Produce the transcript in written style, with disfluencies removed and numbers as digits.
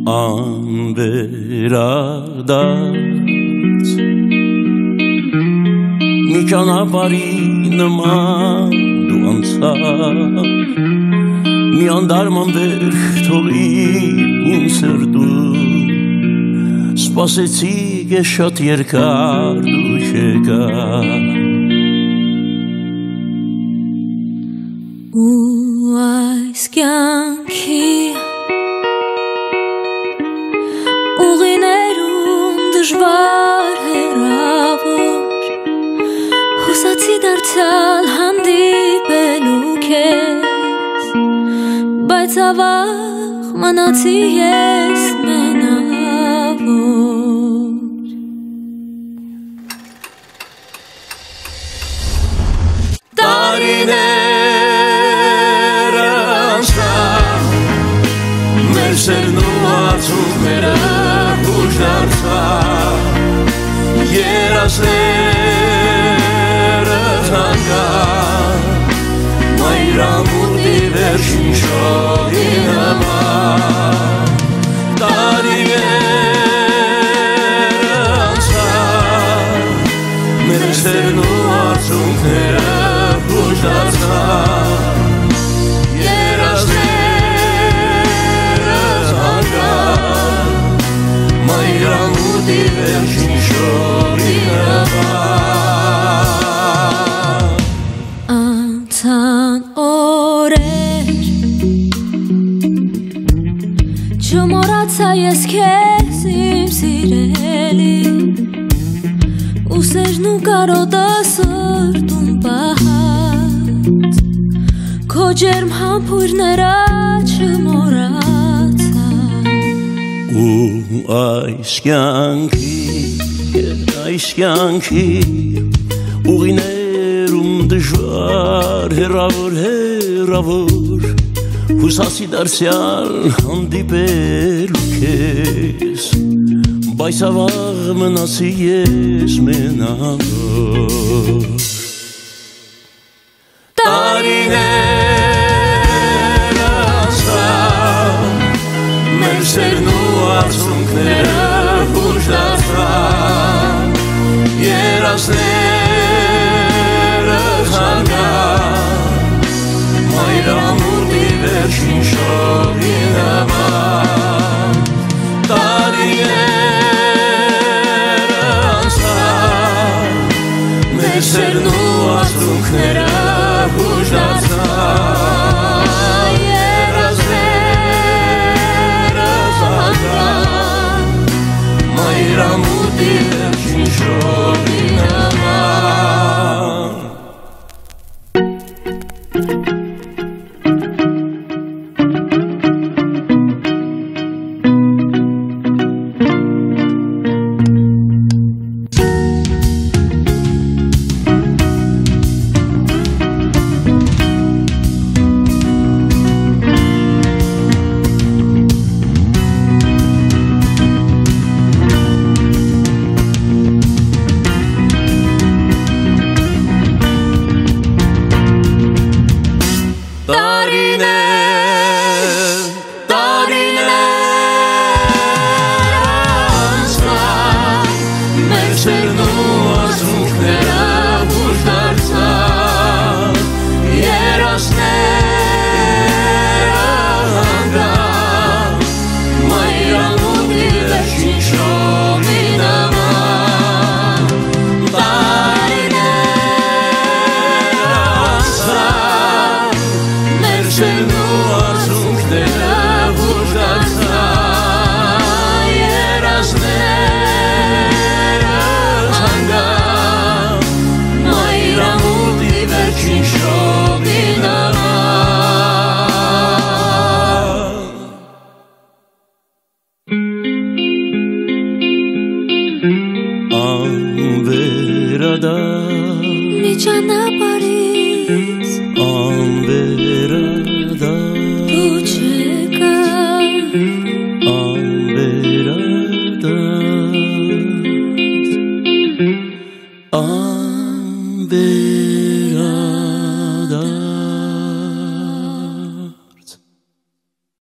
Ahn-ver-a-darts Mi janapari nman du antsar Mi andarman verk toghir srdoom Spasetsi shat yergar du chegar Այս գյանքի ուղիներում դժվար հեռավոր Հուսացի դարձյալ հանդիպելու քեզ Բայց ավաղ մնացի ես մենավոր Dariner Մեր սերն ու արցունքները ուժ դարձան Երասները թանկան Մայրամուտի վերջին շողի նման Տարիները անցան Մեր սերն ու արցունքները ուժ դարձան Մայրամուտի վերջին շողի նման Անցան օրեր Չմոռացա ես քեզ իմ սիրելի Ուսերն ու կարոտը սրտում պահած Քո ջերմ համբույրները չմոռացա Ու այս կյանքի ուղիներում դժվար հեռավոր Հուսացի դարձյալ հանդիպելու քեզ Բայց ավաղ մնացի ես մենավոր Տարիներ անցան Մեր սերն ու արցունքները ուժ դարձան Երասները թանկան Մայրամուտի վերջին շողի նման Տարիները անցան Մեր սերն ու արցունքները ուժ դարձան Մայրամուտի վերջին շողի նման Ahn-ver-a-darts Mi janapari